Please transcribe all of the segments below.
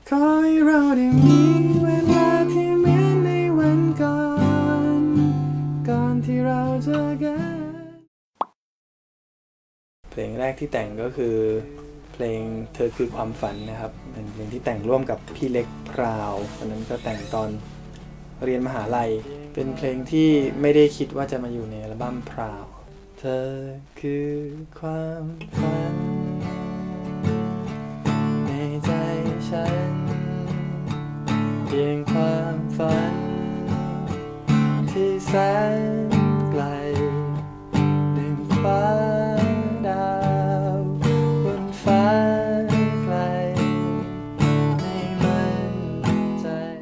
ขอให้เราได้มีเวลาที่เหมือนในวันก่อนที่เราเจอกันเพลงแรกที่แต่งก็คือเพลงเธอคือความฝันนะครับเป็นเพลงที่แต่งร่วมกับพี่เล็กพราวตอนนั้นก็แต่งตอนเรียนมหาลัยเป็นเพลงที่ไม่ได้คิดว่าจะมาอยู่ในอัลบั้มพราวเธอคือความฝันในใจฉันเพียงความฝันที่แสนไกลดึงฟ้าดาวบนฟ้าไกลให้มั่นใจ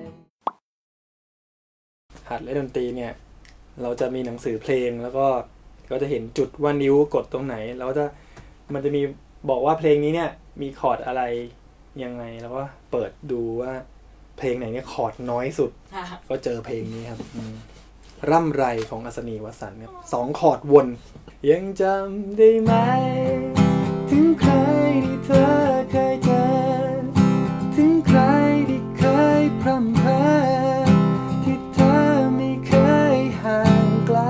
หัดเล่นดนตรีเนี่ยเราจะมีหนังสือเพลงแล้วก็จะเห็นจุดว่านิ้วกดตรงไหนแล้วมันจะมีบอกว่าเพลงนี้เนี่ยมีคอร์ดอะไรยังไงแล้วก็เปิดดูว่าเพลงไหนเนี่ยคอร์ดน้อยสุดก็เจอเพลงนี้ครับร่ำไรของอัศนีวสันต์ครับ2 คอร์ดวนยังจำได้ไหมถึงใครที่เธอเคยเจอถึงใครที่เคยพร่ำเพ้อที่เธอไม่เคยห่างไกล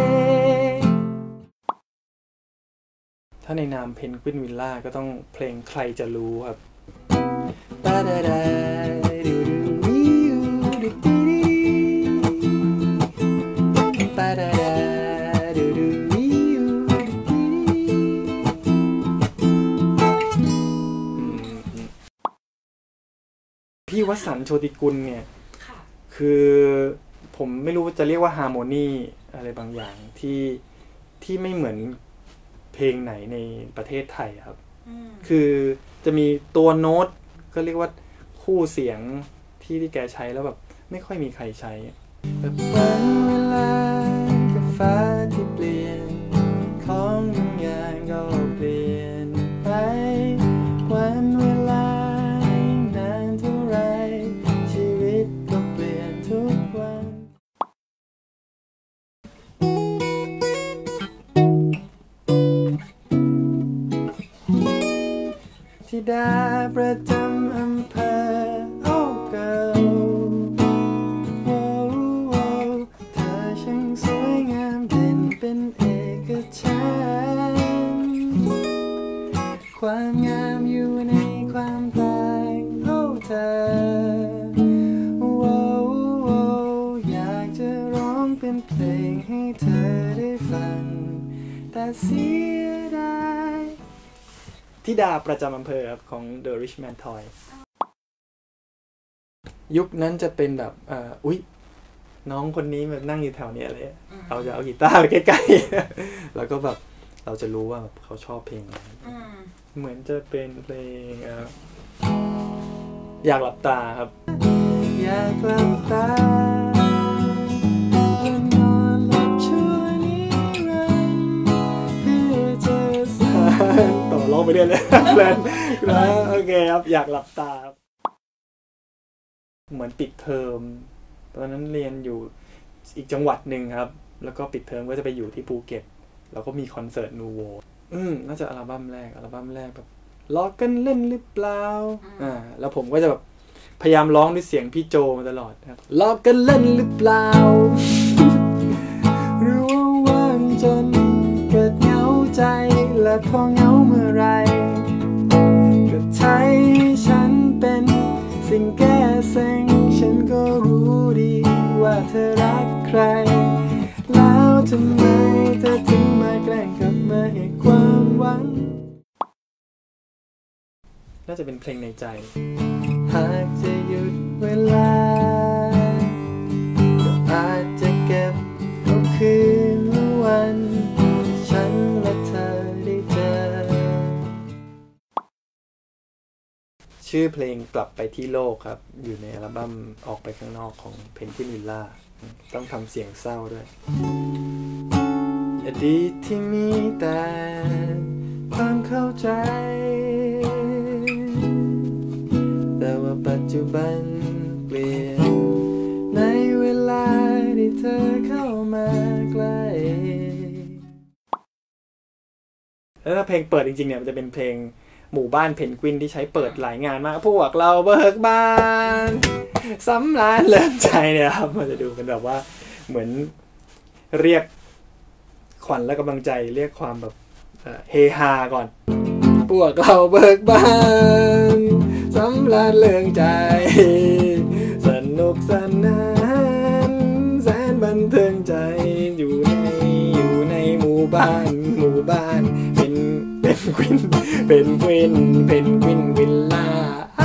ถ้าในนามเพนกวินวิลล่าก็ต้องเพลงใครจะรู้ครับพี่วสันต์โชติกุลเนี่ยคือผมไม่รู้จะเรียกว่าฮาร์โมนีอะไรบางอย่างที่ไม่เหมือนเพลงไหนในประเทศไทยครับคือจะมีตัวโน้ตก็เรียกว่าคู่เสียงที่แกใช้แล้วแบบไม่ค่อยมีใครใช้แบบวันเวลากับฟ้าที่เปลี่ยนของบางอย่างก็เปลี่ยนไปวันเวลานานเท่าไรชีวิตก็เปลี่ยนทุกวันธิดาประจำอำเภอโอ้เกิลโอ้เธอช่างสวยงามเด่นเป็นเอกฉันท์ความงามอยู่ในความต่างโอ้เธอโอ้อยากจะร้องเป็นเพลงให้เธอได้ฟังแต่เสียดายธิดาประจำอำเภอครับของ The Richman Toy ยุคนั้นจะเป็นแบบอุ๊ยน้องคนนี้แบบนั่งอยู่แถวนี้อะไรเราจะเอากีตาร์ไปใกล้ๆแล้วก็แบบเราจะรู้ว่าเขาชอบเพลงอะไรเหมือนจะเป็นเพลงอยากหลับตาครับอยากหลับตานอนหลับชั่วนิรันดร์เพื่อเจอสายต่อร้องไปเรื่อยเลยเพลินนะโอเคครับอยากหลับตาเหมือนปิดเทอมตอนนั้นเรียนอยู่อีกจังหวัดหนึ่งครับแล้วก็ปิดเทอมก็จะไปอยู่ที่ภูเก็ตแล้วก็มีคอนเสิร์ตนูโวน่าจะอัลบั้มแรกแบบล้อกันเล่นหรือเปล่าแล้วผมก็จะแบบพยายามร้องด้วยเสียงพี่โจมาตลอดครับล้อกันเล่นหรือเปล่าหรือว่าว่างจนเกิดเหงาใจและพอเหงาเมื่อไรก็ใช้ฉันเป็นสิ่งแก้เซ็งฉันก็รู้ดีว่าเธอรักใครแล้วทำไมเธอถึงมาแกล้งกลับมาให้ความหวังน่าจะเป็นเพลงในใจหากจะหยุดเวลาก็อาจจะเก็บเอาคืนละวันฉันและเธอได้เจอชื่อเพลงกลับไปที่โลกครับอยู่ในอัลบั้มออกไปข้างนอกของเพนกวินวิลล่าต้องทำเสียงเศร้าด้วยอดีตที่มีแต่ความเข้าใจแต่ว่าปัจจุบันเปลี่ยนในเวลาที่เธอเข้ามาใกล้แล้วถ้าเพลงเปิดจริงๆเนี่ยมันจะเป็นเพลงหมู่บ้านเพนกวินที่ใช้เปิดหลายงานมากพวกเราเบิกบานสำราญเลิศใจเนี่ยครับมันจะดูเป็นแบบว่าเหมือนเรียกขวัญและกำลังใจเรียกความแบบเฮฮาก่อนพวกเราเบิกบานสำราญเลิศใจสนุกสนานแสนบันเทิงใจอยู่ในหมู่บ้านเป็นควินวิลล่า